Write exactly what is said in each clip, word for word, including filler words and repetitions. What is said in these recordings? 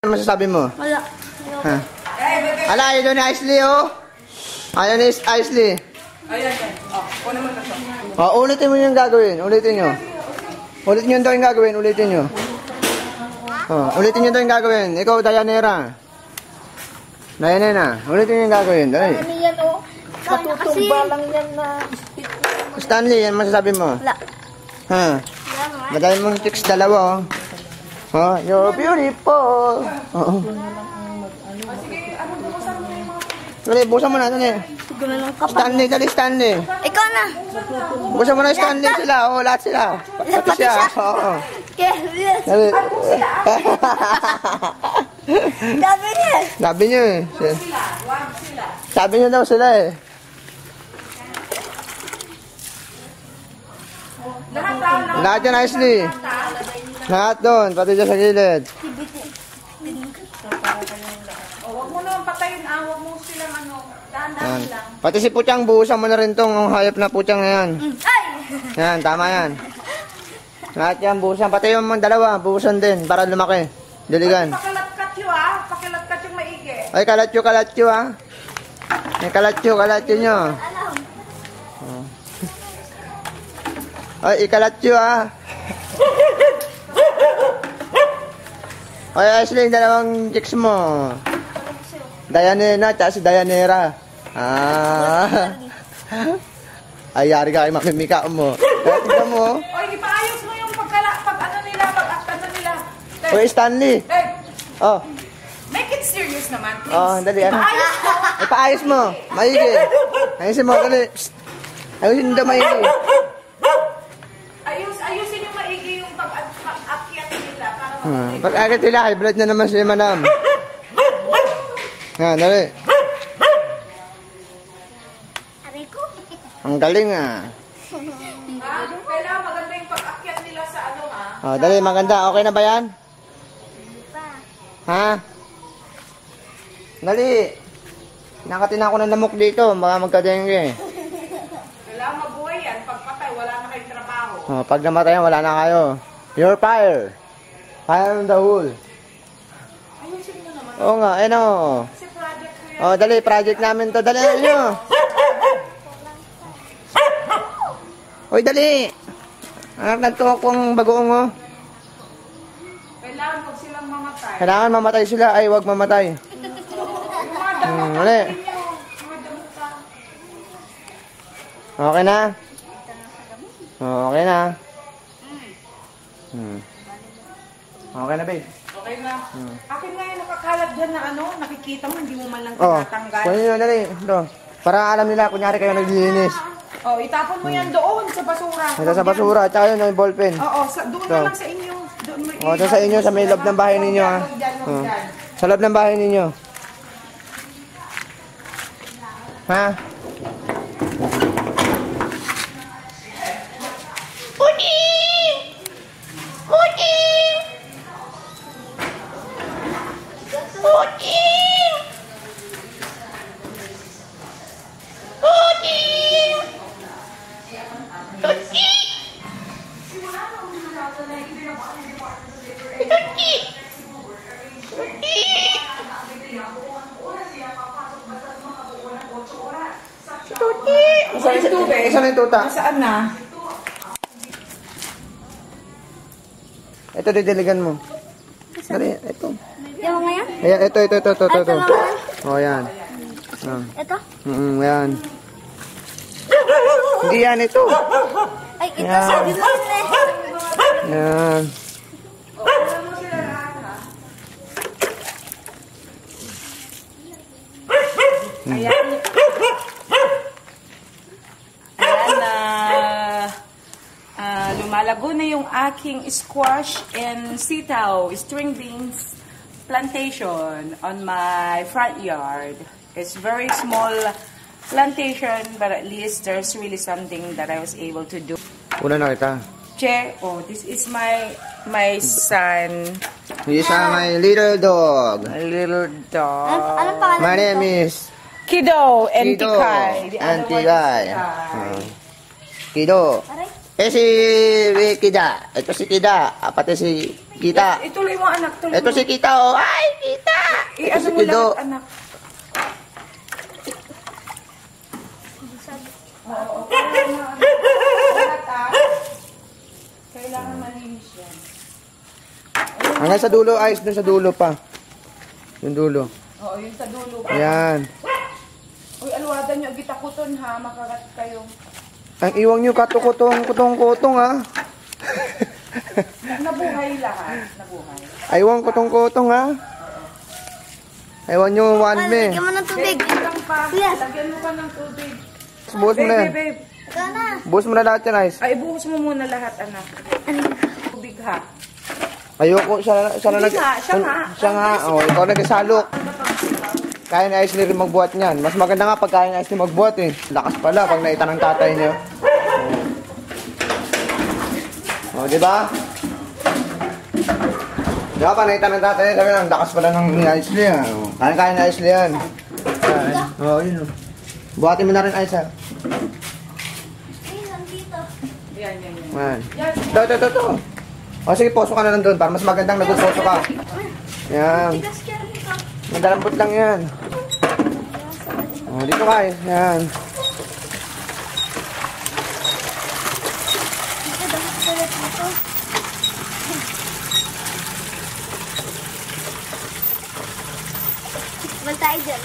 Ano masasabi mo? Wala. Ha? Ala, ayaw doon ni Aisley, oh. Ayaw ni Aisley. Ayan, ayan. Oh, una mo na ito. Oh, ulitin mo yung gagawin. Ulitin nyo. Ulitin nyo daw yung gagawin. Ulitin nyo. Oh, ulitin nyo daw yung gagawin. Ikaw, Dayanera. Dayanera. Ulitin nyo yung gagawin. Dali. Ano yan, oh? Matutumba lang yan na... Stanley, yan masasabi mo? Wala. Ha? Madali mong chicks dalawa, oh. Oh, you're beautiful. Oo. Dali, busan mo na, dali. Stanley, dali, Stanley. Ikaw na. Busan mo na, Stanley sila. Oo, lahat sila. Pati siya. Oo. Dali. Sabi niya. Sabi niyo eh. Sabi niyo daw sila eh. Lahat yan, Aisley. Lahat doon, pati dyan sa gilid. Huwag mo naman patayin, ah. Huwag mo silang ano, dahan-dahan lang. Pati si Puchang, buhusan mo na rin tong hayop na Puchang na yan. Ay! Yan, tama yan. Lahat yan, buhusan. Pati yung mga dalawa, buhusan din para lumaki. Diligan. Pakilatkat yun, ah. Pakilatkat yung maigi. Ay, kalatyo, kalatyo, ha. Ay, kalatyo, kalatyo nyo. Ay, ikalatyo, ha. Ay, Aisley, dalawang chicks mo. Dayanera, tsaka si Dayanera. Ah. Ay, yari ka kay mamimika mo. Kaya tignan mo. Oy, ipaayos mo yung pagkala, pag ano nila, pag ano nila. Uy, Stanley. Eh, Oh. make it serious naman, please. Oh, dali. Ano? Ipaayos mo. Ipaayos mo. Maigi. Ayusin mo, dali. Psst. Ayusin mo, maigi. Ayus, ayusin yung maigi yung pag-akyat nila. Para Hmm. Pag-agad nila, high blood na naman si Madam. Nga, dali. Aray ko. Ang galing, ah. Ha? Kailangan maganda yung pag-akyat nila sa ano, ha? Oh, dali, maganda. Okay na ba yan? Ha? Dali. Nakatin ako ng lamok dito. Baka magka-dengue. Kailangan mabuhay yan. Pag patay, wala na kayong trabaho. Oh, pag namatayan, wala na kayo. You're fire. Fire on the hole. Ayusin mo naman. Oo nga, ano. Kasi project ko yan. Oh, dali, project namin to. Dali nyo. Uy, dali. Anak, nagtuwa ko ang bagoong, oh. Kailangan huwag silang mamatay. Kailangan mamatay sila. Ay, wag mamatay. Hmm, dali. Okay na? Oh, okay na. Hmm. Okay na, babe. Okay na. Hmm. Akin nga yung nakakalat dyan na ano, nakikita mo, hindi mo man lang Oh, tinatanggal. kunin nyo, dali. Ito. Para alam nila, kunyari kayo naglilinis. Oh, itapon mo yan doon sa basura. Ito sa basura, tsaka yun, yung ballpen. Oo, sa, doon na lang sa inyo. Doon mo Oh, ito sa inyo, sa may loob ng bahay ninyo, ha. Huwag dyan, huwag Oh. dyan. Sa loob ng bahay ninyo. Ha? Puti! Puti! Puti! Puti! Puti! Puti! Tuti! Saan yung tubig? Saan yung tuta? Saan na? Ito, didiligan mo. Dali, ito. Yung mga yan? Ayan, ito, ito, ito, ito, ito. Ay, ito lang yan? O, yan. Ah. Ito? Mm, yan. Hindi yan, ito. Ay, ito Yan. sabi mo yun eh. Yan. Ayan. Ayan na. Uh, lumalago na yung aking squash and sitaw, string beans plantation on my front yard. It's very small plantation, but at least there's really something that I was able to do. Una na kita. Che, oh, this is my my son. This is my little dog. A little Ano, dog. anong pangalan My nito? name is Kido and Kido Tikay. The other and one is Tikay. Tikay. Ah. Kido. Aray. Eh, si eh, Kida. Ito si Kida. Ah, pati si Kita. Ituloy mo, anak. Tuloy Ito mo. si Kita, oh. Ay, Kita! Ito I-ano si mo Kido. lahat, anak. Oo, kailangan lahat, ah. Kailangan malinis yan. Hanggang sa dulo, ayos dun sa dulo pa. Yung dulo. Oo, yun sa dulo. Ayan. Uy, alwada nyo, gitakuton ha, makagat kayo. Ang iwang nyo, katukutong, kutong-kutong, ha? Nabuhay lahat, nabuhay. Aywan, kutong-kutong, ha? Aywan nyo, one me. Lagyan mo ng tubig. Babe, lang pa. Yes. Lagyan mo pa ng tubig. Buhos mo na yan. Babe, babe, babe. Ito na. Buhos mo na lahat yan, Ice. Ay, buhos mo muna lahat, anak. Tubig ha. Ayoko, siya, siya na Hindi nag... nga, siya nga. Siya nga, oh, ikaw nagsalok. Kaya ni Ice ni rin magbuhat niyan. Mas maganda nga pag kaya ni Ice ni magbuhat, eh. Lakas pala pag naita ng tatay niyo. Oh, oh di ba? Di ba, pag naita ng tatay niya, sabi lang, lakas pala ng ni Ice ni, ah. Oh, kaya-kaya ni Ice ni yan. Oo, oh, yun, oh. Buhatin mo na rin, Ice, ha. Ay, nandito. Yan, yan, yan. Yan. Ito, ito, ito, ito. O, sige, poso ka na lang doon para mas magandang nagposo ka. Yan. Tigas ka rin ito. Madalambot lang yan. O, dito ka, eh. Yan. Ito, dapat ulit dito. Bal tayo dyan.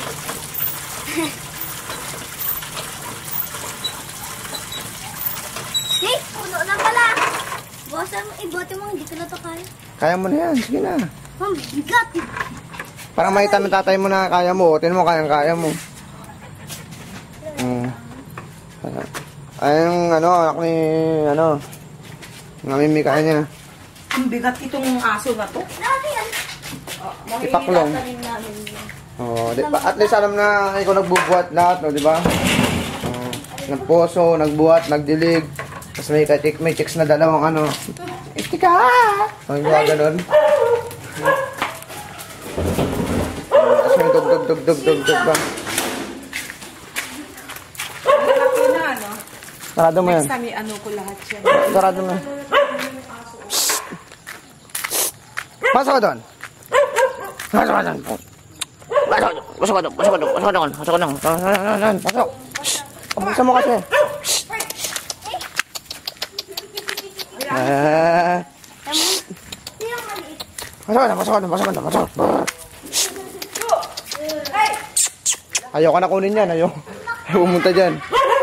Hey, puno na pala. Bawasan mo, ibote mo, hindi ko na to kaya. Kaya mo na yan. Sige na. Ma'am, bigat. Parang makita ng tatay mo na kaya mo. Tingnan mo, kayang-kaya mo. Hmm. Ay, yung ano, anak ni, ano, namimika niya. Ang bigat itong aso na to. Grabe yan. Oh, Ipaklong. Mamimilatanin namin yan. Oh, di, pa, at least alam na ikaw nagbubuhat lahat, no, di ba? Oh, nagposo, nagbuhat, nagdilig. Tapos may, katik, may chicks na dalawang ano. Istika! Ang gawa ganun. Tapos may dug dug dug dug dug dug ba? Malaki na, ano? Sarado mo yan. Next time, ano ko lahat yan. Sarado mo yan. Pasok ka doon! Pasok ka doon! Pasok! Pasok ka doon! Pasok ka doon! Pasok ka doon! Pasok ka doon! Pasok! Pabuksan mo kasi! Ah! Hindi lang maliit. Pasok ka doon! Pasok ka doon! Pasok ka doon! Pasok! Ayaw ka na kunin yan! Ayaw! Ayaw pumunta dyan!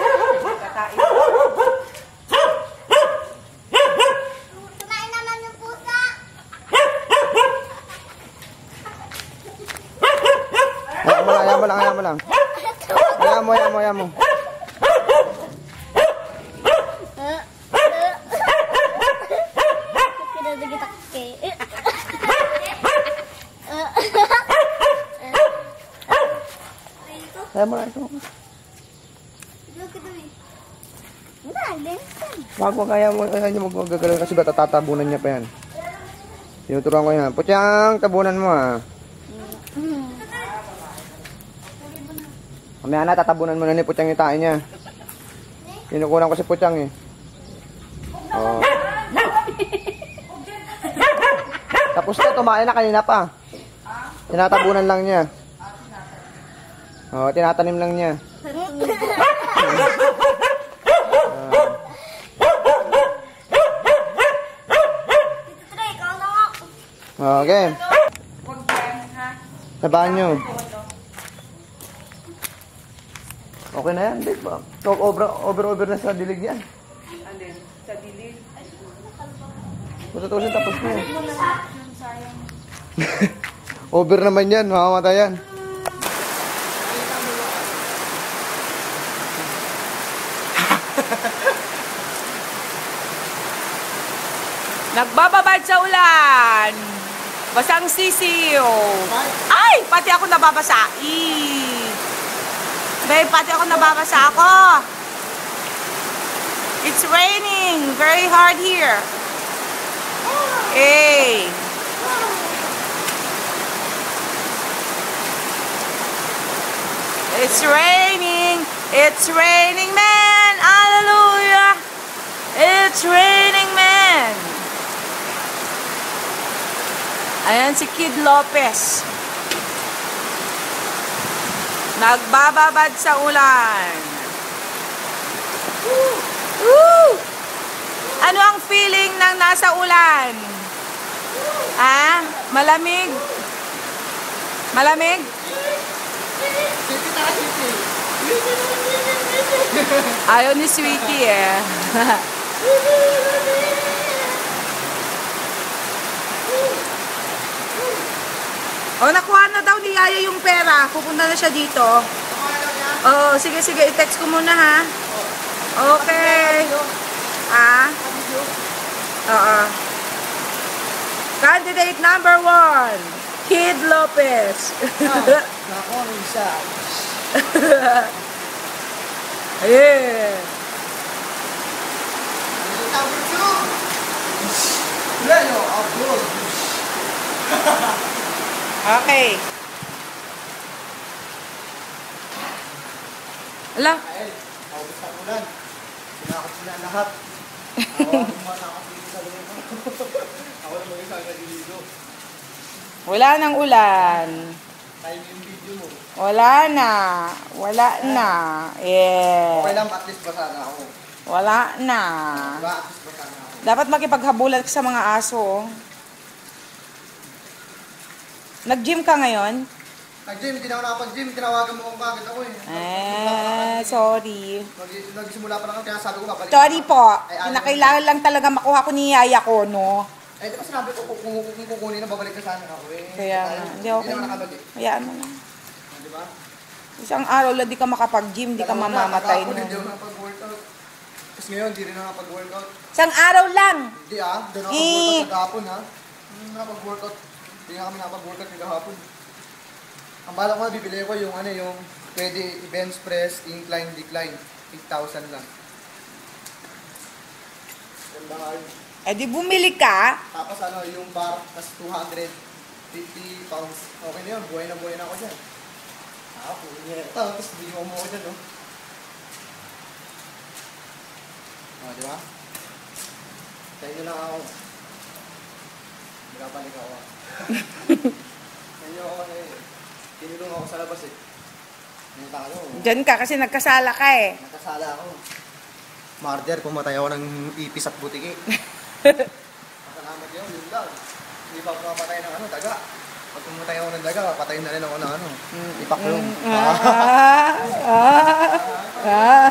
Kumain naman ng pusa. Ayaw mo lang! Ayaw mo lang! Ayaw mo lang! Ayaw mo! Ayaw mo! Ayaw mo! Kinadagit ako kay. Ayaw mo lang! Ayaw mo! Wag mo kaya mo, ayaw niyo magagalaw kasi ba tatatabunan niya pa yan. Tinuturuan ko yan. Putyang, tabunan mo ah. Mamaya na, tatabunan mo na ni Putyang yung tae niya. Kinukulang ko si Putyang eh. Oh. Tapos na, tumain na kanina pa. Tinatabunan lang niya. Oh, tinatanim lang niya. Okay. Huwag yan, ha? Sa banyo. Okay na yan, babe. So, over, over, over na sa dilig yan. Alin? Sa dilig? Matutusin tapos na yan. Over naman yan, mamamatay yan. Nagbababad sa ulan. Basang sisiyo. Ay, pati ako nababasa. Eee. Babe, pati ako nababasa ako. It's raining very hard here. Hey. It's raining. It's raining, man. Hallelujah. It's raining, man! Ayan si Kid Lopez. Nagbababad sa ulan. Woo! Woo! Ano ang feeling ng nasa ulan? Ah, malamig? Malamig? Ayaw ni Sweetie eh. O, nakuha na daw ni Yaya yung pera. Pupunta na siya dito. Oo, sige, sige. I-text ko muna ha. Okay. Ah? Oo. Candidate number one. Kid Lopez. Nako, isa. Yeah. Number two. Leo, upload. Okay. Ala. Ay, paubos na ulan. Sinakot sila lahat. Ako ang matakot dito sa lupa. Ako lang mag-isa ang naliligo. Wala nang ulan. Time yung video mo. Wala na. Wala na. Yeah. Okay lang, at least basa na ako. Wala na. Diba, at least basa na ako. Dapat makipaghabulan ka sa mga aso. Nag-gym ka ngayon? Nag-gym, hindi na ako nakapag-gym. Tinawagan mo kung bakit ako eh. Eh, sorry. Nag- Nagsimula pa lang ako, kaya sabi ko babalik. Sorry ako. po. Ay, ano- Kinakailangan lang talaga makuha ko ni Yaya ko, no? Eh, di ba sinabi ko kung kung- kung kukunin na babalik ka sana ako eh. Kaya, Tayo, hindi okay. Hindi na ako nakabalik. Hayaan mo na. Ah, Di ba? Isang araw lang di ka makapag-gym, di ka Dalawa na, mamamatay kahapon, nun. Hindi ako nakapag-workout. Tapos ngayon, hindi rin ako nakapag-workout. Isang araw lang! Hindi ah, hindi ako Eh. nakapag-workout kahapon ha. Hindi nakapag-workout. Hindi nga kami nakapag-workout kahapon. Ang bala ko na bibili ko yung ano, yung pwede bench press, incline, decline. eight thousand lang. Ganda nga yun. Eh di bumili ka. Tapos ano, yung bar, tas two hundred fifty pounds. Okay na yun, buhay na buhay na ako dyan. Ah, punyeta. Tapos hindi mo mo ako dyan, no? Oh, di ba? Sa inyo lang ako. Nagkabalik ako. Sa inyo ako na eh. Tinulong ako sa labas eh. Pinunta ka no? Diyan ka kasi nagkasala ka eh. Nakasala ako. Marder, pumatay ako ng ipis at butiki. Masalamat yun, yun lang. Hindi pa ako pumatay ng ano, daga. Pag pumatay ako ng daga, patayin na rin ako ng ano. Ipak yung. Ah, ah, ah.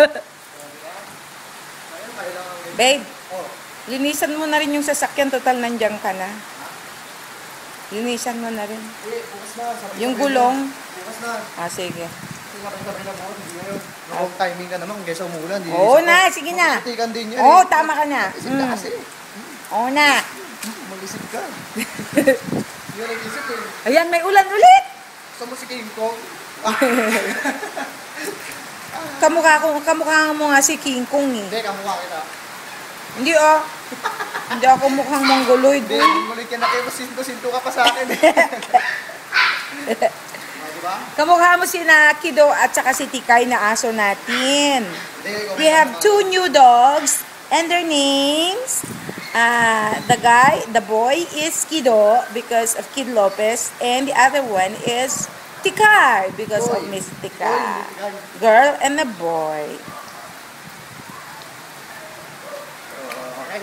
Ayun, kailangan ng Babe, oh, linisan mo na rin yung sasakyan. Total, nandiyan ka na. Linisan mo na rin. eh, bukas na. sabay-sabay Yung na. gulong. Bukas na. Ah, sige. Kasi sabay-sabay na bukas, hindi ngayon. Wrong timing ka naman, kaysa umulan. di- Oo di- na, sige na. Magsitikan din yun Oo, eh. tama ka na. Isip ka Mm. kasi. Oo na. Mag-isip ka. Yun ang isip eh. Ayan, may ulan ulit. Gusto mo si King Kong? Kamukha, ko, kamukha mo nga si King Kong eh. Hindi, kamukha kita. Hindi oh. Hindi ako mukhang mongoloid. Hindi, mulit ka na kayo, sinto-sinto ka pa sa akin eh. Oh, diba? Kamukha mo si na Kido at saka si Tikay na aso natin. Hindi, ikaw We have two new dogs and their names. Uh, the guy, the boy is Kido because of Kid Lopez and the other one is Tikay because of Boy. Miss Boy, Tikay. Tikay. Girl and a boy. Oh, okay.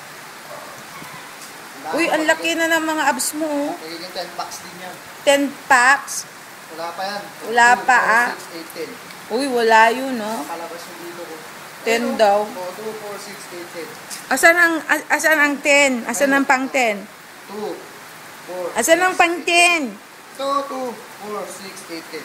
Uy, ang laki na ng mga abs mo. oh. Magiging ten packs din yan. ten packs. Wala pa yan. Wala two, pa, four, ah. six, eight, ten. Uy, wala yun, no? Nakalabas yung dito ko. ten Ayun, daw. oh, two, four, six, eight, ten. Asan ang, a- asan ang ten? Asan ang pang ten? two, four, Asan ang pang ten? two, two, four, six, eight, ten.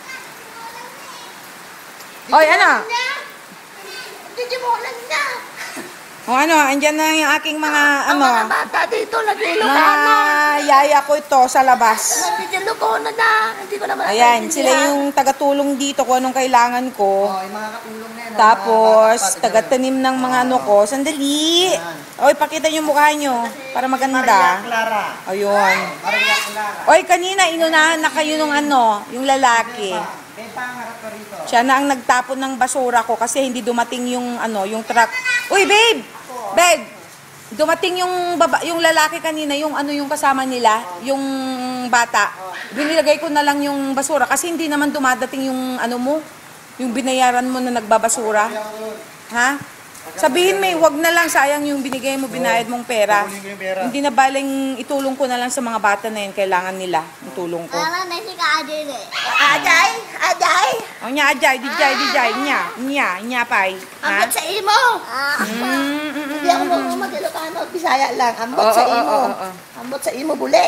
Oy, ano? Hindi mo ulan na. O ano, andyan na yung aking mga, ano, Mga bata dito, nag-ilog mga yaya ko ito sa labas. Nag-ilog ko na na. Hindi ko naman Ayan, sila yung tagatulong dito kung anong kailangan ko. Oh, yung mga katulong na yan. oh, Tapos, mga bata, tagatanim ng mga ano ko. Sandali. Yan. Oy, pakita yung mukha nyo para Maria maganda. Clara. Ayun. Maria Clara. Oy, kanina inunahan na kayo nung ano, yung lalaki. May pangarap ko rito. Siya na ang nagtapon ng basura ko kasi hindi dumating yung ano, yung truck. Uy, babe! Babe! Dumating yung baba, yung lalaki kanina, yung ano yung kasama nila, yung bata. Binilagay ko na lang yung basura kasi hindi naman dumadating yung ano mo, yung binayaran mo na nagbabasura. Ha? Sabihin mo, wag na lang, sayang yung binigay mo, binayad mong pera. Hindi na baling itulong ko na lang sa mga bata na yun, kailangan nila yung tulong ko. Wala na si ka Ajay eh. Ajay! Ajay! O nya, ajay, dijay, dijay, nya, nya, nya, pay. Ambot sa imo! Hindi ako marunong mag-Ilocano, Bisaya lang. Ambot sa imo. Ambot sa imo, buli.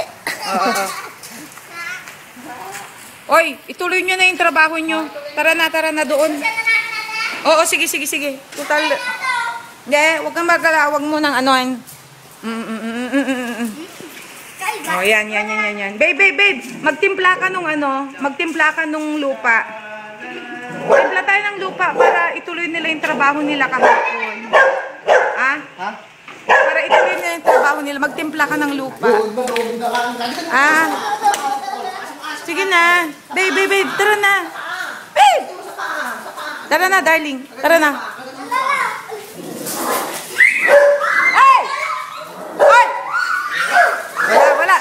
Oy, ituloy nyo na yung trabaho nyo. Tara na, tara na doon. Oo, sige, sige, sige. Total. Hindi, huwag kang magala. Huwag mo nang anoin. Mm, mm, mm, mm, mm, mm, mm. Oh, yan, yan, yan, yan, yan. Babe, babe, babe. Magtimpla ka nung ano. Magtimpla ka nung lupa. Timpla tayo ng lupa para ituloy nila yung trabaho nila kahapon. Ha? Ha? Para ituloy nila yung trabaho nila. Magtimpla ka ng lupa. Ah. Sige na. Babe, babe, babe. Tara na. Babe! Tara na, darling. Tara na. Ay! Ay! Wala, wala.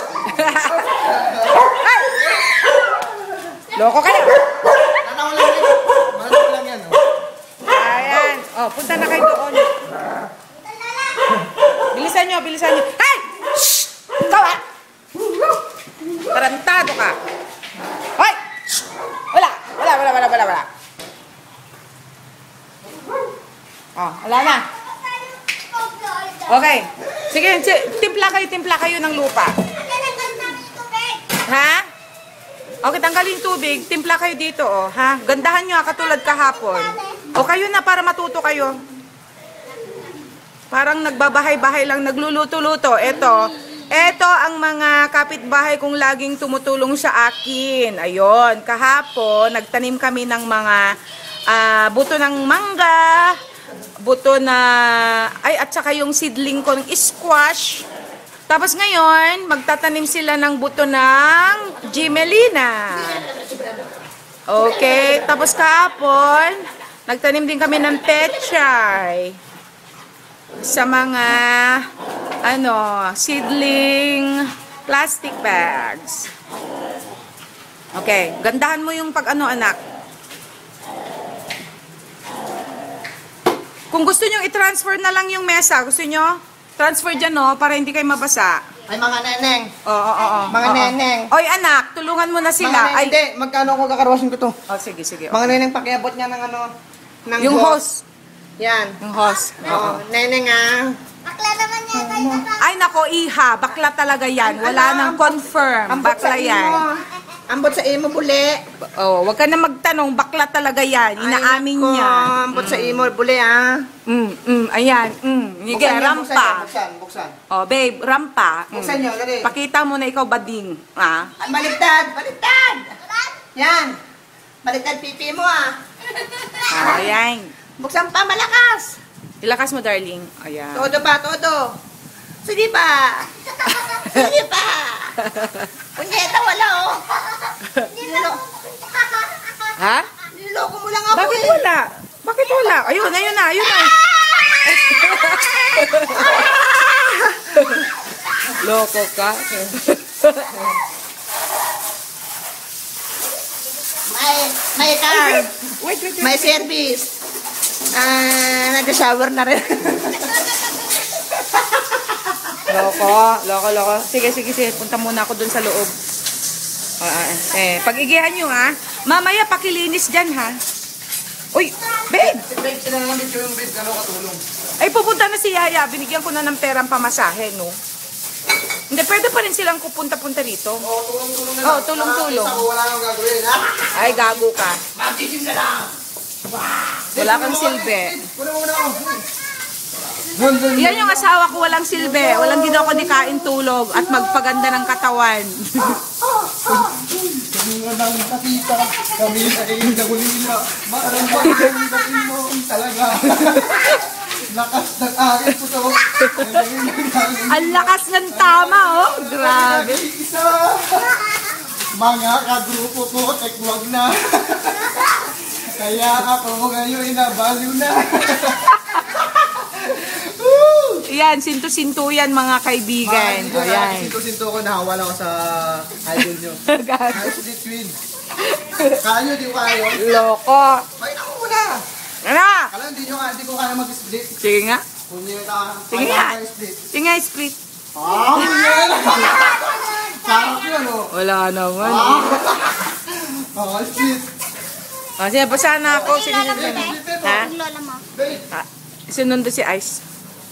Ay! Loko kayo. Manang lang yan. Manang lang yan. Ayan. Oh, punta na kayo doon. Bilisan nyo, bilisan nyo. Hey! Shhh! Ikaw ah! Tarantado ka. Hoy! Wala, wala, wala, wala, wala, wala. Oh, wala na. Okay. Sige, timpla kayo, timpla kayo ng lupa. Ha? Okay, tanggalin yung tubig. Timpla kayo dito, oh. Ha? Gandahan nyo, katulad kahapon. O kayo na para matuto kayo. Parang nagbabahay-bahay lang, nagluluto-luto. Eto, eto ang mga kapitbahay kong laging tumutulong sa akin. Ayon, kahapon, nagtanim kami ng mga uh, buto ng mangga, buto na, ay, at saka yung seedling ko ng squash. Tapos ngayon, magtatanim sila ng buto ng Gimelina. Okay, tapos kahapon, nagtanim din kami ng pechay. Sa mga, ano, seedling plastic bags. Okay, gandahan mo yung pag-ano, anak. Kung gusto nyo i-transfer na lang yung mesa, gusto nyo? Transfer dyan, no? Para hindi kayo mabasa. Ay, mga neneng. Oo, oo, oo. Mga oo. neneng. Oy, anak, tulungan mo na Mga sila. neneng, Ay, hindi. Magkano ako kakarwasin ko to? oh, sige, sige. Mga neneng, pakiabot niya ng ano, ng Yung hose. hose. Yan. Yung hose. Oo. Neneng ah. Bakla naman yan kayo na Ay, nako, iha. Bakla talaga yan. Wala nang confirm. Ambot Bakla sa imo. yan. Ambot sa imo, buli. Oh, wag ka na magtanong. Bakla talaga yan. Inaamin Ay, nako, niya. Ambot sa imo, buli ah. Mm, mm, ayan. Mm. Sige, Buksan niyo, rampa. Buksan, buksan. Oh, babe, rampa. Mm. Buksan niyo, dali. Pakita mo na ikaw bading. Ah. Ay, baliktad, baliktad. Yan. Baliktad pipi mo ah. Oh, ayan. Buksan pa, malakas. Ilakas mo, darling. Ayan. Todo pa, todo. Sige pa. Sige pa. Punyeta, wala oh. Niloko. Ha? Niloko mo lang ako Bakit eh. wala? Bakit wala? Ayun, ayun na, ayun na. Loko ka. May, may car. Wait, wait, wait. May service. Ah, nag-shower na rin. Loko, loko, loko. Sige, sige, sige. Punta muna ako dun sa loob. Ah, ah, eh, pag-igihan nyo, ha? Mamaya, pakilinis dyan, ha? Uy, babe! Babe, sila naman dito yung babe, gano'n katulong. Ay, pupunta na si Yaya. Binigyan ko na ng perang pamasahe, no? Hindi, pwede pa rin silang kupunta-punta rito. Oo, oh, tulong-tulong na Oo, lang. tulong-tulong. Para wala nang gagawin, ha? Ay, gago ka. Magisin na lang. Wala kang silbi. Wala mo na ako. Yan yung asawa ko, walang silbi. Walang ginawa ko di kain tulog at magpaganda ng katawan. Kami nga nang nakita, kami sa iyong gagulila, maramang mo talaga. Lakas ng aking puso. Ang lakas ng tama, oh. Grabe. Isa. Mga kagrupo ko, tekwag na. Kaya ako ngayon inabaliw na. Yan, sinto-sinto yan mga kaibigan. O yan. Sinto-sinto ko, nahawa ako sa idol nyo. Ay, si Queen. Kayo, di ko kayo. Loko. May ako muna. Ano? Kala, hindi nyo hindi ko kaya mag-split. Sige nga. Kung hindi ka Sige kaya nga. mag-split. Sige nga, split. Ah, yan. Sarap yun, oh. Wala naman. Ah. Oh, split. O, sige, basa na ako. Sige, sige, sige. Ha? Yung lola mo. Babe. Ah, sinundo si Ice.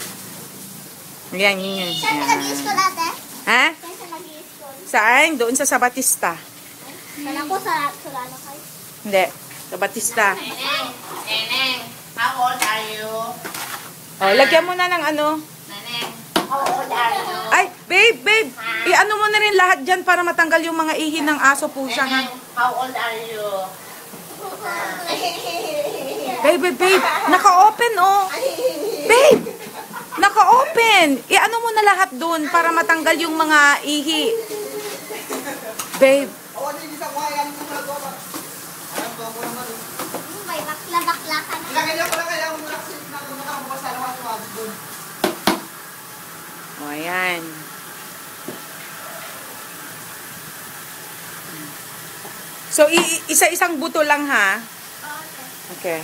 Yan, yan, yan. Saan ka nag-i-school ate? Ha? Saan ka nag-i-school? Saan? Doon sa Sabatista. Kala ko sa Solano kayo. Hindi. Sa Batista. Neneng, Neneng, how old are you? O, lagyan mo na ng ano. Neneng, how old are you? Ay, babe, babe. I-ano mo na rin lahat dyan para matanggal yung mga ihi ng aso pusa, ha? Neneng, how old are you? Babe, babe, babe. Naka-open, oh. Babe! Naka-open. I-ano mo na lahat doon para matanggal yung mga ihi. Babe. Ako, hindi sa kuha. Alam ko muna ko. Alam ko ako naman. Hmm, may bakla-bakla ka na. Ilagay niyo ko lang kaya ako muna kasi nakabukas sa lawas ko doon. O, ayan. So, i- isa-isang buto lang, ha? Okay.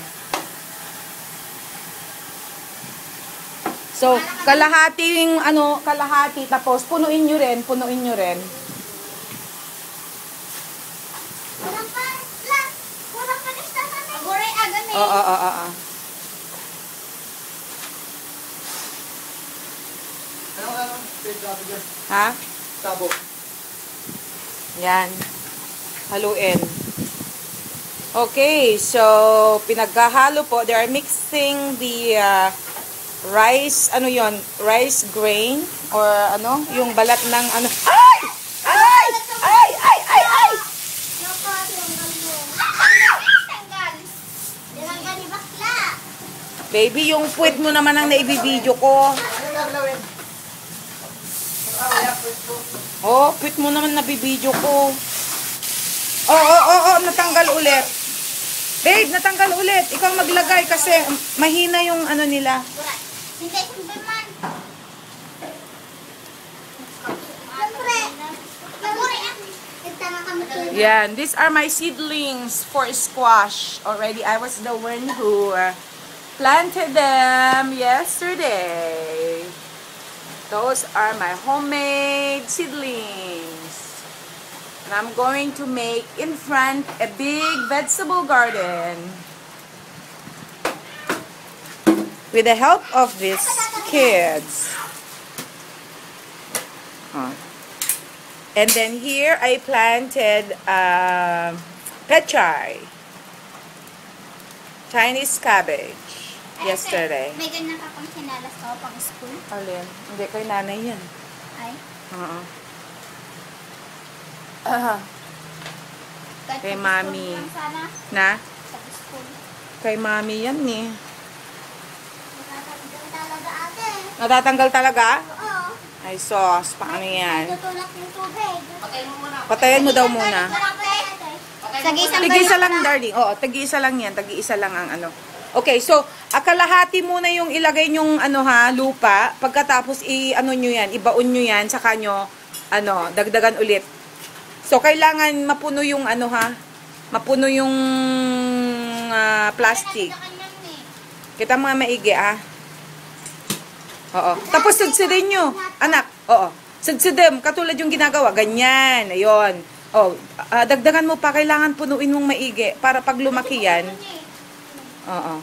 So, kalahati yung ano, kalahati, tapos punuin nyo rin, punuin nyo rin. Walang pa, la, walang pa nista sa atin. Agoray agad eh. Oo, oo, oo, oo. Ano ka lang? Babe, grabe dyan. Ha? Tabo. Yan. Haluin. Okay, so, pinaghahalo po. They are mixing the uh, rice, ano yon, rice grain, or ano, yung balat ng ano. Ay! Ay! Ay! Ay! Ay! Ay! Nakatanggal mo. Tanggal. Tanggal ni bakla. Baby, yung puwet mo naman ang naibibideo ko. Ano gagawin? Oh, puwet mo naman nabibideo ko. Oo, oo, oo, natanggal ulit. Babe, natanggal ulit. Ikaw maglagay kasi mahina yung ano nila. Hindi, hindi man. Siyempre. Agoray ah. Ito na kami. Yan, these are my seedlings for squash. Already, I was the one who uh, planted them yesterday. Those are my homemade seedlings. And I'm going to make in front a big vegetable garden. With the help of these kids. Oh. And then here I planted uh, pechay. Chinese cabbage. Yesterday. May ganyan ka pang sinalas ko pang school. Alin? Hindi, kay nanay yan. Ay. Oo. Ah, kahit Kay pang mami. school lang sana. na? Sa school. Kay mami yan eh. Nakakagdag talaga ate. Natatanggal talaga? Oo. Ay, sos. Paano yan? Tutulak yung tubig. Patayin mo muna. Patayan mo daw muna. Tag-isang Tag-isa lang, darling. Oo, tag-isa lang yan. Tag-isa lang ang ano. Okay, so, akalahati muna yung ilagay nyong ano ha, lupa. Pagkatapos, i-ano nyo yan, ibaon nyo yan, saka nyo, ano, dagdagan ulit. So, kailangan mapuno yung ano ha, mapuno yung ah, plastic. Kita mga maigi ah. Oo. Tapos, sudsidin nyo, anak. Oo. Sudsidin, katulad yung ginagawa. Ganyan, ayun. Oh, ah, dagdagan mo pa, kailangan punuin mong maigi para pag lumaki yan. Oo.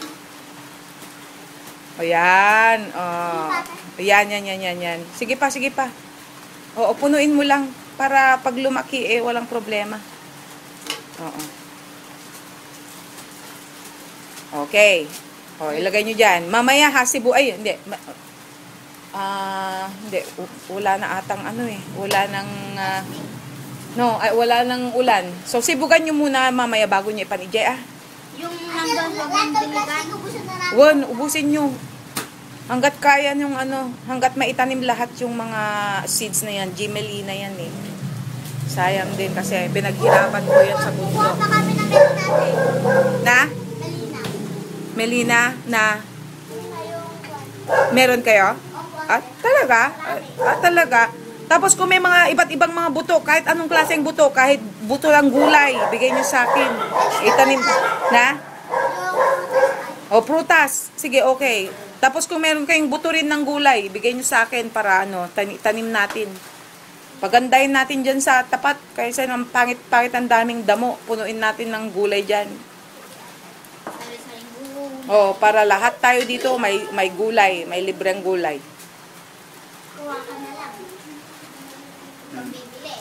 O yan. Oh. Yan, yan, yan, yan, yan. Sige pa, sige pa. Oo, punuin mo lang para pag lumaki eh, walang problema. Oo. Okay. O, ilagay nyo dyan. Mamaya ha, Cebu. Ay, hindi. Ah, hindi. Wala na atang ano eh. Wala nang... ah, no, ay, wala nang ulan. So, sibugan nyo muna mamaya bago nyo ipanijay ah. Yung hanggang wagang diligan. Won, ubusin nyo. Hanggat kaya yung ano, hanggat maitanim lahat yung mga seeds na yan, Gmelina yan eh. Sayang din kasi pinaghirapan ko yan sa Kuha bundok. pa kami ng meron natin. Na? Melina. Melina, na Ayong meron kayo? Opo. Ah, talaga? Ah, ah, talaga? Tapos kung may mga iba't ibang mga buto, kahit anong klaseng buto, kahit buto ng gulay, bigay nyo sa akin. Itanim, na? O, prutas. Sige, okay. Tapos kung meron kayong buto rin ng gulay, bigay nyo sa akin para ano, tani- tanim natin. Pagandahin natin dyan sa tapat, kaysa ng pangit-pangit ang daming damo, punuin natin ng gulay dyan. Sari-saring gulong. O, para lahat tayo dito may, may gulay, may libreng gulay. Kuha ka na lang. Pagbibili.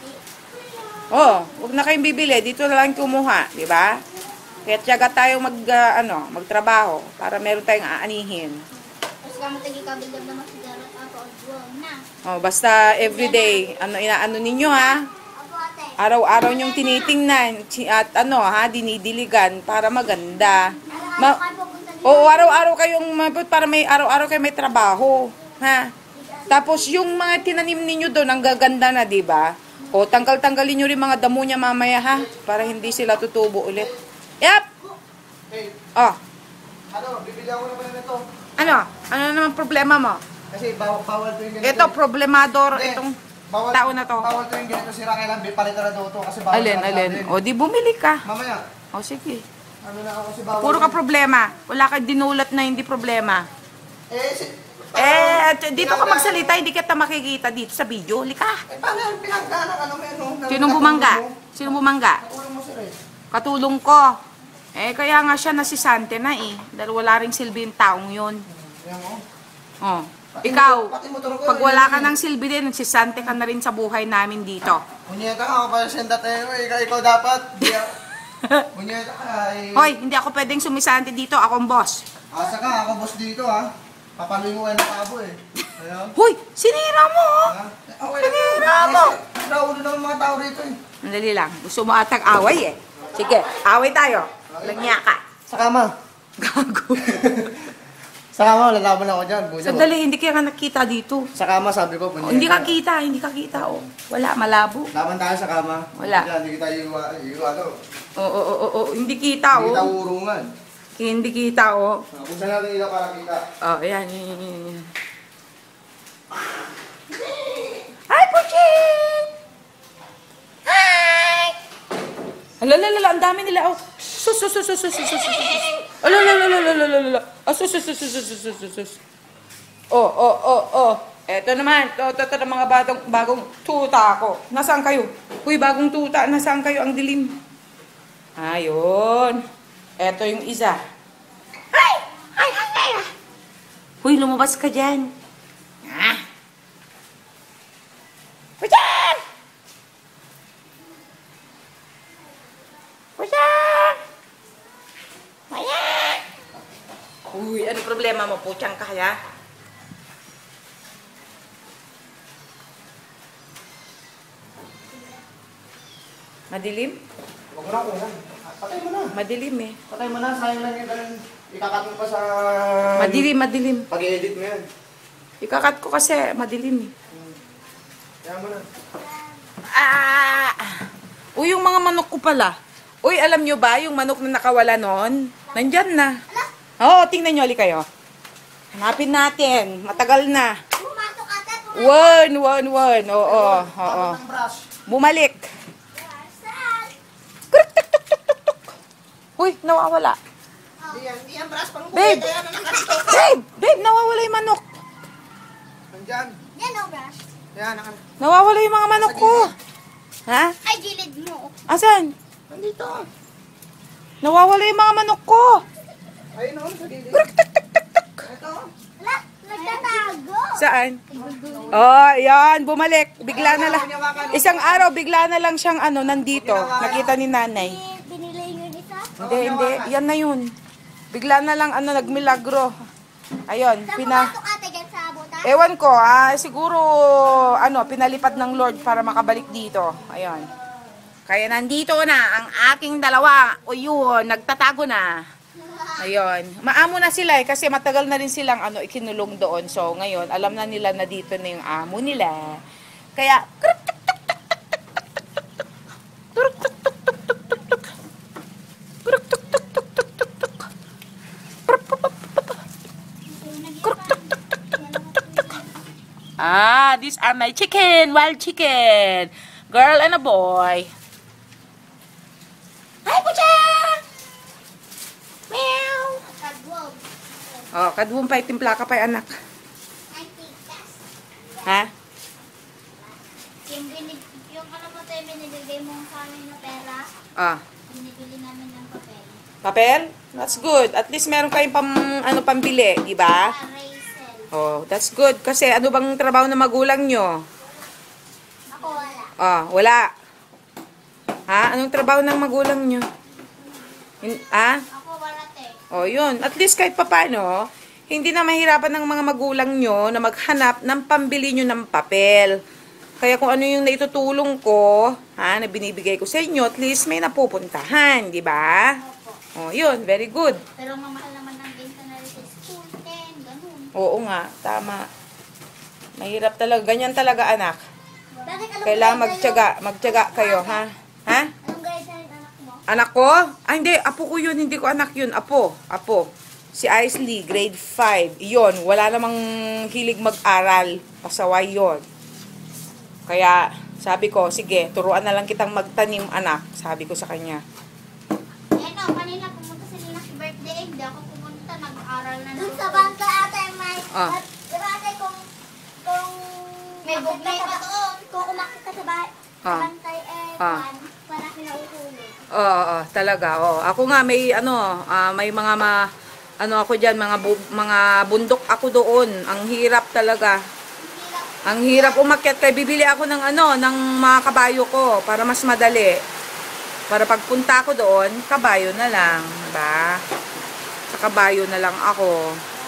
Oh, wag na kayong bibili, dito na lang kumuha, di ba? Kaya tiyaga tayo mag ah, ano, magtrabaho para meron tayong aanihin. Tapos kamo tagi kabilang naman si Darot ako o na. Oh, basta everyday, ano inaano ninyo ha? Opo ate. Araw-araw nyong tinitingnan chi- at ano ha, dinidiligan para maganda. Alam Ma- kayo pupunta dito. Oo, araw-araw kayong mabut para may araw-araw kayo may trabaho, ha? Tapos yung mga tinanim ninyo doon ang gaganda na, 'di ba? O tanggal-tanggalin niyo rin mga damo niya mamaya ha para hindi sila tutubo ulit. Yep. Hey, Oh, ano, bibili ako naman nito. ano? Ano naman problema mo? Kasi bawal, bawal to yung ganito. Ito problemador Hindi, itong bawal, tao na to. Bawal to yung ganito sira, kailan palitan na daw to kasi bawal. Alin, sa alin. atin. O di bumili ka. Mamaya, O sige. ano na ako kasi bawal. Puro ka problema. Wala ka dinulat na hindi problema. Eh, si, Eh, t- dito ka magsalita, hindi kita makikita dito sa video. Lika. Eh, paano yung pinangga ng ano, may ano? ng- Sinong bumangga? Sinong bumangga? Katulong mo sir eh. Katulong ko. Eh, kaya nga siya nasisante na eh. Dahil wala ring silbi yung taong yun. Yan mo. Oh. Pati Ikaw, mo- pati motor ko, pag yun wala ka yun. ng silbi din, nagsisante ka na rin sa buhay namin dito. Munyeta ka, ako pa senda tayo. Ikaw, ikaw dapat. Di ako. Munyeta ka, eh. Hoy, hindi ako pwedeng sumisante dito. Ako ang boss. Asa ka, ako boss dito ha. Papaluin mo kayo ng tabo eh. Ayun. Hoy, sinira mo oh. Ha? Okay. Sinira mo. Naulo naman mga tao rito eh. Andali lang. Gusto mo atang away eh. Sige, away tayo. Langya ka. Sa kama. Gago. Sa kama, lalaban ako dyan. Buja, Sandali, hindi kaya ka nakita dito. Sa kama, sabi ko. Oh, hindi ka kita, hindi ka kita. Oh. Wala, malabo. Laban tayo sa kama. Wala. Yan, hindi kita yung, yung ano. Oo, oo, oo, oo. Hindi kita, Hindi kita oh. urungan. Hindi kita, oh. Ah, Kung saan natin ila para kita. Oh, yan, yan, yan, yan, yan. Hi, Puchin! Hi! Alalala, ang dami nila, oh. Sus, sus, sus, sus, sus, sus, sus, sus. Alalala, ah, sus, sus, sus, sus, sus, sus, sus, sus. Oh, oh, oh, oh. Eto naman, ito, ito, ito, mga bagong, bagong tuta ko. Nasaan kayo? Uy, bagong tuta, nasaan kayo? Ang dilim. Ayun. Eto yung isa. Ay! Ay, ay, ay! Uy, lumabas ka dyan. Ha? Puchan! Puchan! Ayan! Uy, ano problema mo? Puchan ka, kaya? Madilim? Huwag mo na kunan. Patay mo na. Madilim eh. Patay mo na. Sayang lang yung ganun. Ikakat mo pa sa... Madilim, madilim. Pag-edit mo yan. Ikakat ko kasi madilim eh. Kaya mo na. Ah! Uy, yung mga manok ko pala. Uy, alam nyo ba, yung manok na nakawala noon, nandyan na. Oo, tingnan nyo, ali kayo. Hanapin natin. Matagal na. Pumasok ate. Pumasok. One, one, one. Oo, oo. Tapos ng brush. Bumalik. Saan? Kruk, tuk, tuk, tuk, tuk, tuk. Uy, nawawala. Hindi yan. Hindi yan brush. Pang Babe! kumita yan. Ang nakalito. Babe! Babe, nawawala yung manok. Nandyan. Yan o, brush. Yan. Ang... Nawawala yung mga manok ko. Ha? Ay, gilid mo. Asan? Nandito. Nawawala yung mga manok ko. Ayun o. Sa gilid. Kruk, tuk, tuk, tuk, tuk. Ito. Ala, nagtatago. Saan? Oh, yan, bumalik. Bigla na lang. Isang araw, bigla na lang siyang ano, nandito. Nakita ni nanay. Eh, binili yung isa. Hindi, hindi. Yan na yun. Bigla na lang, ano, nagmilagro. Ayun, Saan pina... pumasok ate dyan sa buta? Ewan ko, ah, siguro, ano, pinalipad ng Lord para makabalik dito. Ayun. Kaya nandito na ang aking dalawa. O yun, nagtatago na. Ayun. Maamo na sila eh, kasi matagal na rin silang ano, ikinulong doon. So, ngayon, alam na nila na dito na yung amo nila. Kaya, kruk, tuk, tuk, tuk, tuk, tuk, tuk. Ah, these are my chicken, wild chicken. Girl and a boy. Hi, Pucha! Meow! Kadwog. Oh, kadwong pa timpla ka pa, anak. Ay, tikas. Ha? Yung, binig, yung ano mo tayo, binibigay mo sa amin na pera, Ah. binibili namin ng papel. Papel? That's good. At least meron kayong pam, ano, pambili, di ba? Paracel. Oh, that's good. Kasi ano bang trabaho ng magulang nyo? Ako wala. Ah, wala. Ha? Anong trabaho ng magulang nyo? Hin- ah? Ako wala, te. Oh, yun. At least kahit papano, hindi na mahirapan ng mga magulang nyo na maghanap ng pambili nyo ng papel. Kaya kung ano yung naitutulong ko, ha, na binibigay ko sa inyo, at least may napupuntahan, di ba? Opo. Oh, yun. Very good. Pero mamahal naman ang benta na rin sa school, ten, ganun. Oo nga, tama. Mahirap talaga. Ganyan talaga, anak. Bakit anong Kailangan grade na magtiyaga. yung- Magtiyaga kayo, ha? Ha? Anong grade na yung anak mo? Anak ko? Ay, hindi. Apo ko yun. Hindi ko anak yun. Apo. Apo. Si Isley, grade five. Iyon. Wala namang hilig mag-aral. Pasaway yon. Kaya, sabi ko, sige, turuan na lang kitang magtanim, anak. Sabi ko sa kanya. Eh no, kanina pumunta si Lina sa birthday, hindi ako pumunta, nag-aaral na doon sa bangka ate, may, Ah. diba ate, kung, kung, may bugay ka doon, kung umakit ka sa bahay, sa Ah. bantay, eh, Ah. pan, parang pinauhulog. Oo, oo, talaga. Oo. Ako nga may ano, ah, may mga ma, ano ako diyan, mga bu- mga bundok ako doon. Ang hirap talaga. Ang hirap umakyat kay bibili ako ng ano, ng mga kabayo ko para mas madali. Para pagpunta ko doon, kabayo na lang, 'di ba? Sa kabayo na lang ako.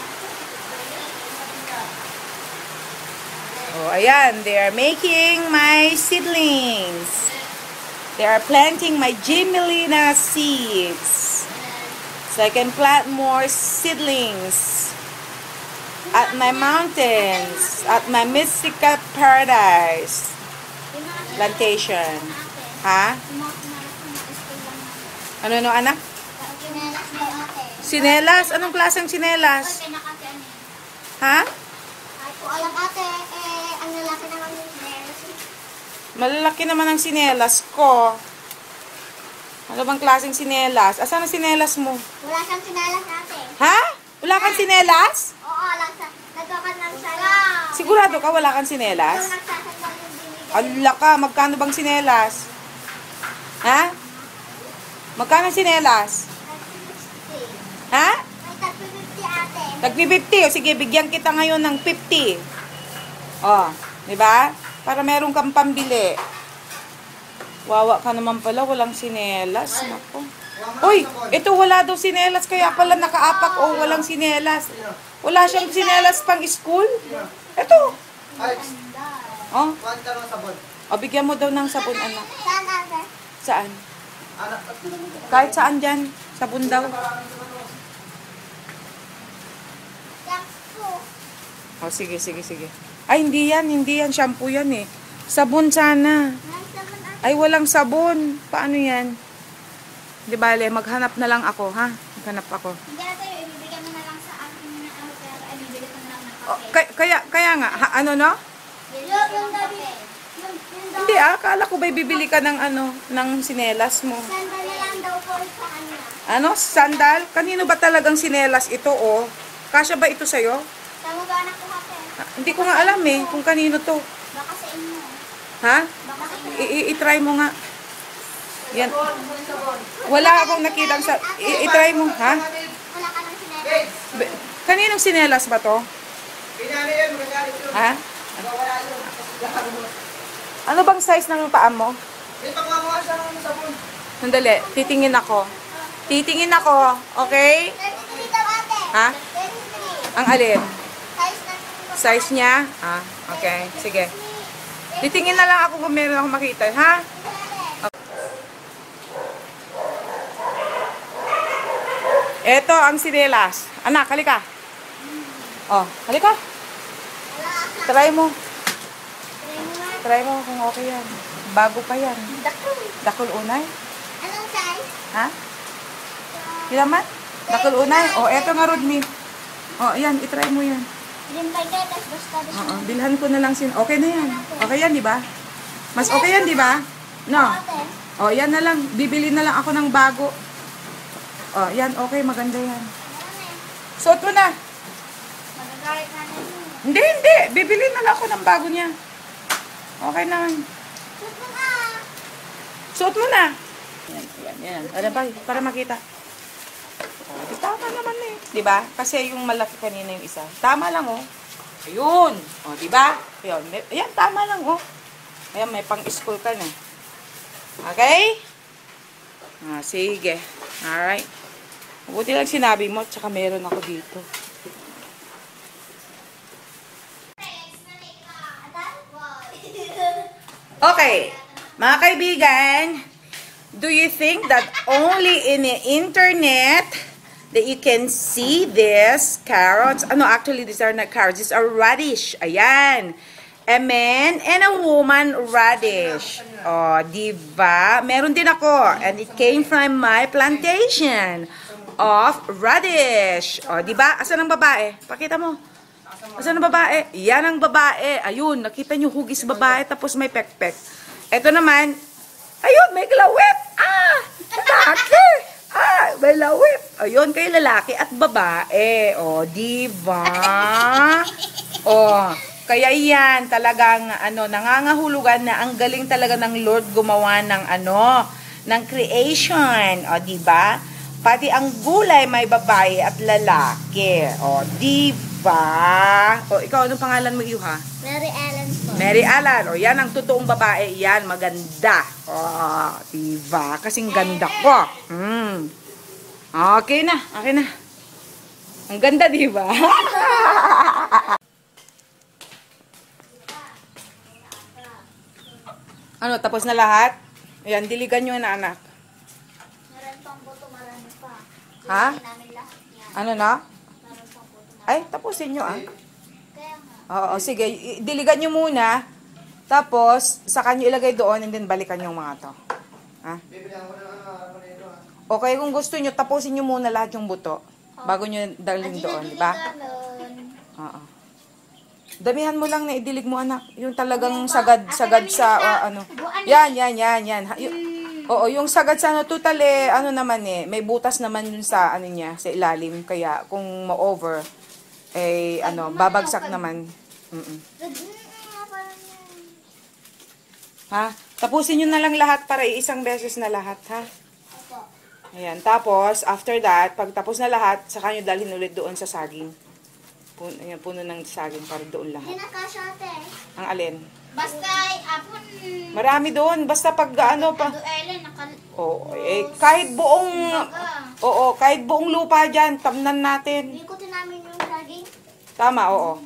Oh, ayan, they are making my seedlings. They are planting my Jimelina seeds. So I can plant more seedlings at my mountains, at my Mystica Paradise Yung mga plantation. ate, Ha? yung mga kinalas ko na school lang namin. Ano no, anak? Kinalas mo ate. Sinelas? Anong klaseng Oy, sinelas? pinakate ano yun. Ha? Ay, kung alam ate, eh, ang lalaki naman yung nails. Malalaki naman ang sinelas ko. Ano bang klaseng sinelas? Asan ang sinelas mo? Wala siyang kinalas ate. Ha? Wala kang sinelas? Oo, lang sa, nagkakan ng sala. Sigurado ka wala kang Yung sinelas? nagsasandal yung binigay. Ala ka, magkano bang sinelas? Ha? Magkano ang sinelas? fifty. Ha? May tag fifty ate. Tagpi fifty. O sige, bigyan kita ngayon ng fifty. O, di ba? Para meron kang pambili. Wawa ka naman pala, walang sinelas. Nako. Uy, ito wala daw sinelas, kaya pala nakaapak o walang sinelas. Wala siyang sinelas pang school. Ito. Ay, Oh, kuhan ka ng sabon. o bigyan mo daw ng sabon, anak. Saan ate? Saan? Anak, Kahit saan dyan. Sabon daw. Shampoo. O, sige, sige, sige. Ay, hindi yan, hindi yan. Shampoo yan eh. Sabon sana. May sabon ate. Ay, walang sabon. Paano yan? Di bale, maghanap na lang ako, ha? Maghanap ako. Hindi ate, ibibigay mo na lang sa akin na ano, pero ay bibili ko na lang ng O, kape. kaya, kaya, kaya nga, ha, ano no? Yung, yung gabi, yung, yung daw, Hindi ah, akala ko ba'y bibili ka ng ano, ng sinelas mo. sandal na lang daw po sa kanya. Ano, sandal? Kanino ba talagang sinelas ito, oh? Kasya ba ito sa'yo? Tama ba anak ko ate? Ah, hindi ko nga alam eh, kung kanino to. Baka sa inyo. Ha? Baka sa inyo. I- i- I-try mo nga. Yan. Wala akong nakitang sa... I- I-try mo, ha? Wala ka ng sinelas. Be- Kaninong sinelas ba to? pinali yan, magagalit yun. Ha? Wala yun. Ano bang size ng paa mo? Eh, pakuha mo nga siya ng sabon. Sandali, titingin ako. Titingin ako, okay? thirty-three daw ate. Ha? thirty-three. Ang alin? Size ng Size niya? Ah, okay. Sige. Titingin na lang ako kung meron akong makita, ha? Ito ang sinelas. Anak, halika. Oh, halika. Try mo. Try mo kung okay yan. Bago pa yan. Dakol unay. Anong size? Ha? Di naman? Dakol unay. Oh, eto nga, Rodney. Oh, yan. Itry mo yan. Rin by gatas, basta basta. Oo, bilhan ko na lang sin. Okay na yan. Okay yan, di ba? Mas okay yan, di ba? No. Ate, Oh, yan na lang. Bibili na lang ako ng bago. Oh, yan. Okay, maganda yan. ano eh. Suot mo na. Magagalit na na yun. Hindi, hindi. Bibili na lang ako ng bago niya. Okay na. Suot mo na. Suot mo na. Yan, yan, yan. Ano ba? Para makita. Oh, tama naman eh. Di ba? Kasi yung malaki kanina yung isa. Tama lang, oh. Ayun. Oh, di ba? Ayun. Ayan, tama lang, oh. Ayan, may pang-school ka na. Okay? Ah, sige. Alright. Mabuti lang sinabi mo, tsaka meron ako dito. Okay. Mga kaibigan, do you think that only in the internet that you can see this carrots? Ano, actually, these are not carrots. These are radish. Ayan. A man and a woman radish. Oh, diba? Meron din ako. And it came from my plantation of radish. Oh, diba? Asan ang babae? Pakita mo. Asan ang babae? Yan ang babae. Ayun, nakita nyo hugis babae tapos may pekpek. Ito naman, ayun, may lawit. Ah! Lalaki! Ah, may lawit. Ayun, kay lalaki at babae. O, diba? O, kaya yan, talagang, ano, nangangahulugan na ang galing talaga ng Lord gumawa ng, ano, ng creation. O, diba? Pati ang gulay may babae at lalaki. O, diba? O, ikaw, anong pangalan mo, Iuha? Mary Ellen po. Mary Ellen. O, yan ang totoong babae. Yan, maganda. O, diba? Kasing ganda ko. Hmm. Okay na. Okay na. Ang ganda, diba? Ano, tapos na lahat? Ayan, diligan nyo na, anak. Meron pang buto, marami pa. Ha? Hindi namin lahat yan. Ano na? Meron pang buto. Ay, tapusin nyo, ah. Kaya nga. Oo, sige. I- Diligan nyo muna. Tapos, saka nyo ilagay doon and then balikan yung mga to. Ha? Okay, kung gusto nyo, tapusin nyo muna lahat yung buto. Bago nyo dalhin doon, di ba? Oo. Damihan mo lang na idilig mo, anak. Yung talagang sagad, sagad sa, uh, ano. Yan, yan, yan, yan. Ha, yung, oo, yung sagad sa, ano, total, eh, ano naman, eh, may butas naman yun sa, ano niya, sa ilalim. Kaya, kung ma-over, eh, ano, babagsak naman. Mm-mm. Ha? Tapusin nyo na lang lahat para isang beses na lahat, ha? Ayan. Tapos, after that, pag tapos na lahat, saka nyo dalhin ulit doon sa saging. Puno, ayan, puno ng saging para doon lahat. Hindi nakasya ate. Ang alin? Basta ay apon. Marami doon. Basta pag ano pa. Ellen, nakal... Oo. Eh, kahit buong, oo, kahit buong lupa dyan, tamnan natin. Ikutin namin yung saging. Tama, oo.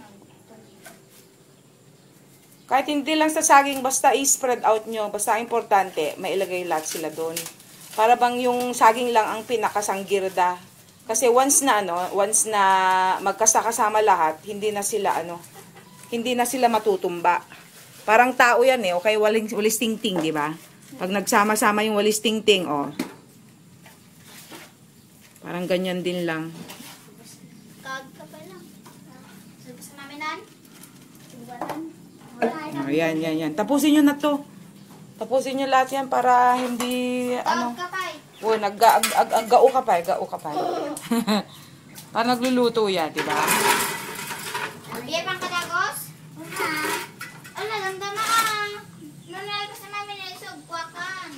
Kahit hindi lang sa saging, basta i-spread out nyo. Basta importante, mailagay lahat sila doon. Para bang yung saging lang ang pinakasanggirda. Kasi once na ano, once na magkasakasama lahat, hindi na sila ano, hindi na sila matutumba. Parang tao yan eh, okay, waling walis tingting, di ba? Pag nagsama-sama yung walis tingting, oh. Parang ganyan din lang. Kag ka pa lang. Sabi sa namin nan. Iwanan. Wala. Oh, yan, yan, yan. Tapusin nyo na to. Tapusin nyo lahat yan para hindi, ano. Kag ka pa. Oh, nag-gao ka pa, gao ka pa. Parang nagluluto yan, di ba? Biya pang kadagos? Una. Ala, ganda ma. Nunay ko sa namin na isog, kuwakan.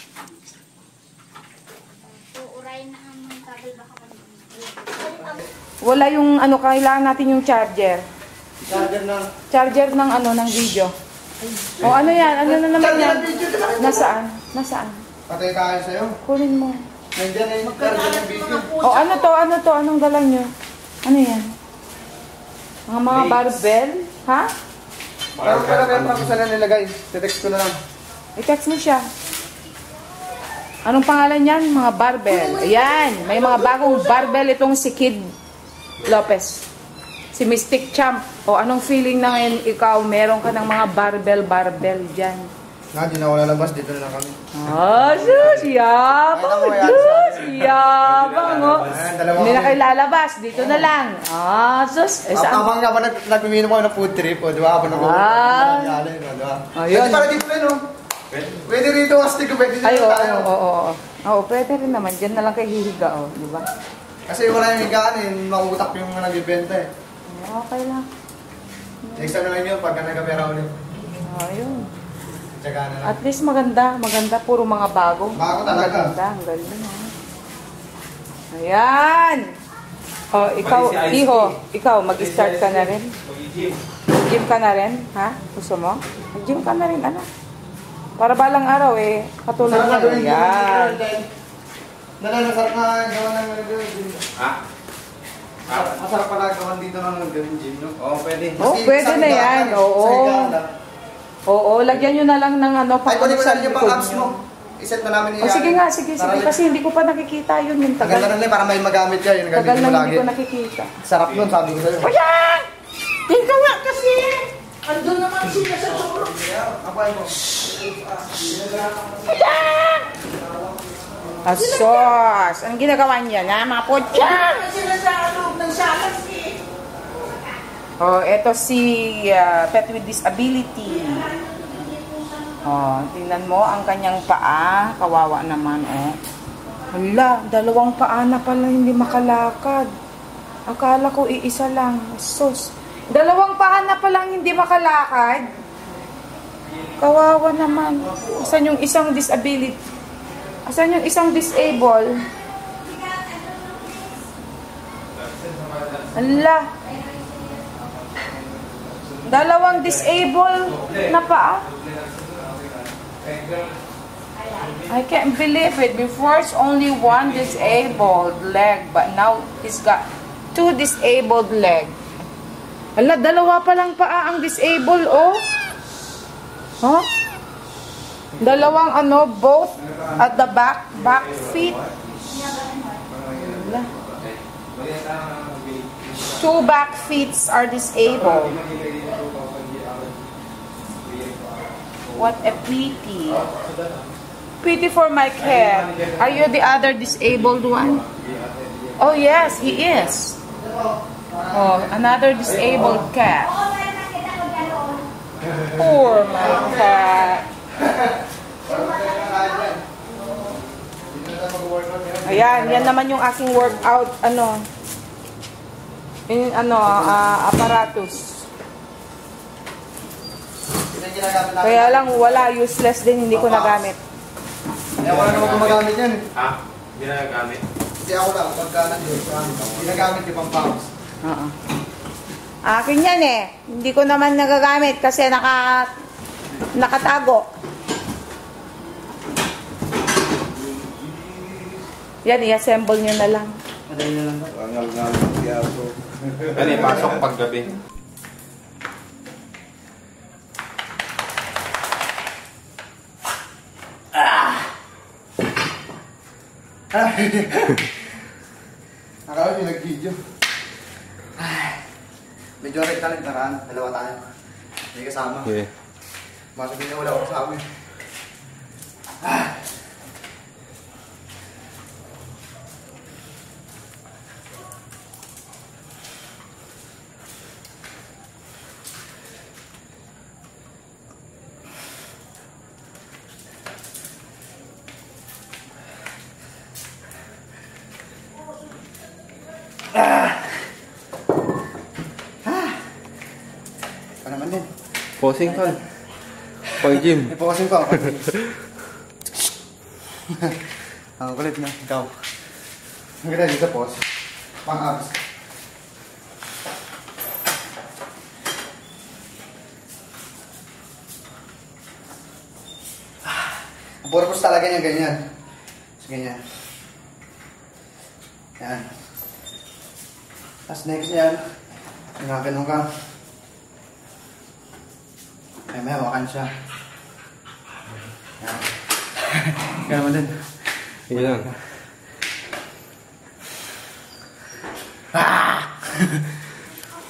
Uuray na ang mga kabel baka pa. Wala yung ano, kailangan natin yung charger. Charger na. Charger ng ano, ng video. O ano yan? Ano na naman yan? Nasaan? Nasaan? Patay tayo sa'yo. Kunin mo. Nandiyan na yung charger ng video. O ano to? Ano to? Anong dala nyo? Ano yan? Mga mga barbell? Ha? Parang pala kaya pa ako saan na nilagay. Text ko na lang. I-text mo siya. Anong pangalan yan? Mga barbell. Ayan. May mga bagong barbell itong si Kid Lopez. Si Mystic Champ. O anong feeling na ngayon ikaw meron ka ng mga barbell-barbell dyan? Na, di na ako lalabas. Dito na lang kami. Ah, sus! Yabang! Sus! Yabang, oh. Ayan, dalawa Hindi na kami. kayo lalabas. Dito na lang. Ah, sus! Eh, Ah, saan? Tamang nga ba nag nagpiminom ako ng food trip, o, di ba? Ako nag-uwi. Ah. Ayun. Ayun. Pwede para dito rin, no? Pwede rito, astig ko. Pwede dito Ay, oo, tayo. oo, oo, oo. Oo, pwede rin naman. Diyan na lang kayo hihiga, oh. Di ba? Kasi wala yung higaan eh. Makutak yung mga nagbibenta eh. Okay lang. Next time na lang yun, pagka nagkapera ulit. Ayun. Tsaga na lang. At least maganda. Maganda. Puro mga bago. Bago talaga. Maganda. Ang galing, ha? Ayan! Oh, ikaw, Iho, ikaw, mag-start ka na rin. Mag-gym ka na rin, ha? Gusto mo? Mag-gym ka na rin, ano? Para balang araw, eh. Katulad Sarap na mo. gawin dito. Ayan. Nalasarap na gawa ng mga gym. Ha? Ah, Masarap pala gawan dito ng mga gym, no? oo, pwede. Oh, pwede na yan. Oo. Oo, lagyan nyo na lang ng ano, Ay, pwede ko sa na yung likod pang-abs nyo. mo. Iset na namin O sige nga, sige, sige. Kasi hindi ko pa nakikita yun. Yung Tagal na tagal. rin para may magamit ka. Yung Tagal gagawin na mo hindi lagi. ko nakikita. Sarap nun, sabi ko sa'yo. Kuya! Tingka nga kasi! Andun naman sila sa tulog. Kapay mo. Asos! Anong ginagawa niya na, mga potya? Sila sa loob ng salas eh. Oh, eto si uh, Pet with Disability. Oh, tingnan mo ang kanyang paa. Kawawa naman, oh. Hala, dalawang paa na pala hindi makalakad. Akala ko iisa lang. Sus. Dalawang paa na pala hindi makalakad. Kawawa naman. Asan yung isang disability? Asan yung isang disable? Hala. Dalawang disable na paa. I can't believe it. Before it's only one disabled leg, but now he's got two disabled leg. Hala, dalawa pa lang paa ang disable, oh. Huh? Dalawang ano, both at the back, back feet. Hala. Two back feet are disabled. What a pity. Pity for my cat. Are you the other disabled one? Oh yes, he is. Oh, another disabled cat. Poor my cat. Ayan, yan naman yung aking workout, ano, yung ano, uh, apparatus. Kaya lang wala, useless din, hindi ko nagamit. Kaya wala naman gumagamit yan eh. Ha? Hindi na nagamit. Hindi ako lang, pagka nandiyo. Ginagamit yung pang-pumps. Oo. Akin yan eh. Hindi ko naman nagagamit kasi naka, nakatago. Yan, i-assemble nyo na lang. Madali na lang ba? Ano eh, pasok paggabi. Akala ko yung nag-video. Medyo rin talent nakaraan. Dalawa tayo. May kasama. Okay. Masok din na wala ako kasama eh. Ano naman din? Posing tol. Pag gym. Ipokasin ko ako. Ang kulit na. Ikaw. Ang ganda dito pose. Pang-abs. Ang purpose talaga niya ganyan. So, ganyan. Yan. Tapos next yan. Nagaganon ka. Ay, may hawakan siya. Yan. Kaya naman din. Yun lang. Ah!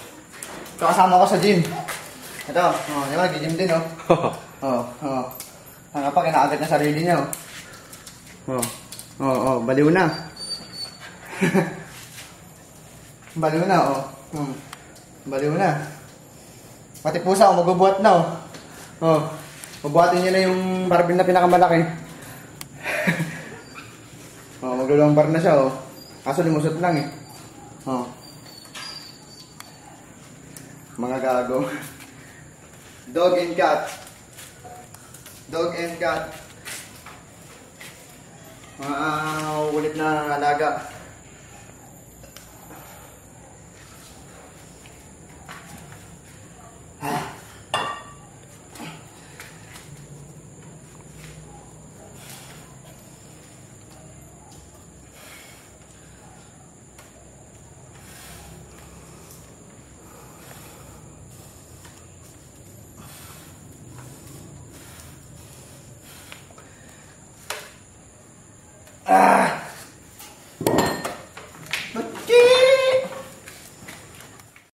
Ito kasama ko sa gym. Ito, oh, di ba, nag-gym din, oh. Oh, oh. pa, kinakagat niya sarili niya, oh. Oh, oh, oh, baliw na. Baliw na, oh. Hmm. Baliw na. Pati pusa, oh, magbubuhat na, oh. Oh, mabuhatin niya na yung barbell na pinakamalaki. Oh, maglulumbar na siya, oh. Kaso lumusot lang, eh. Oh. Mga gago. Dog and cat. Dog and cat. Mga uh, ulit na alaga.